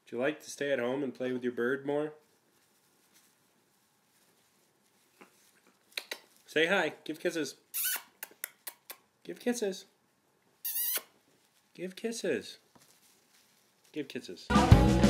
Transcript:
Do you like to stay at home and play with your bird more? Say hi. Give kisses. Give kisses. Give kisses. Give kisses.